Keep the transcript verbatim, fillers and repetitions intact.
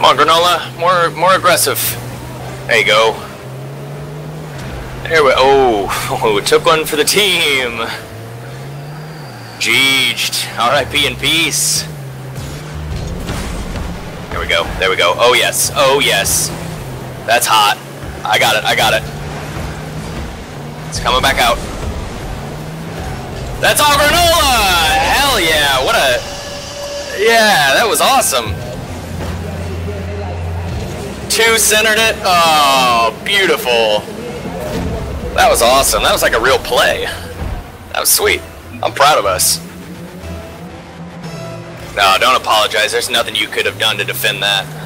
Come on, Granola. More, more aggressive. There you go. There we. Oh, took one for the team. Jeeged. R I P in peace. There we go. There we go. Oh yes. Oh yes. That's hot. I got it. I got it. It's coming back out. That's all Granola! Hell yeah! What a... Yeah, that was awesome. Two centered it. Oh, beautiful. That was awesome. That was like a real play. That was sweet. I'm proud of us. No, don't apologize. There's nothing you could have done to defend that.